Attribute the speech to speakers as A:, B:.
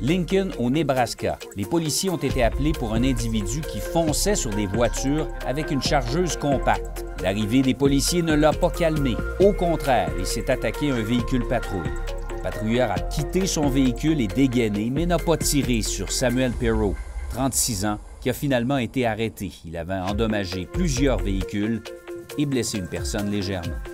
A: Lincoln, au Nebraska, les policiers ont été appelés pour un individu qui fonçait sur des voitures avec une chargeuse compacte. L'arrivée des policiers ne l'a pas calmé. Au contraire, il s'est attaqué à un véhicule patrouille. Le patrouilleur a quitté son véhicule et dégainé, mais n'a pas tiré sur Samuel Perreault, 36 ans, qui a finalement été arrêté. Il avait endommagé plusieurs véhicules et blessé une personne légèrement.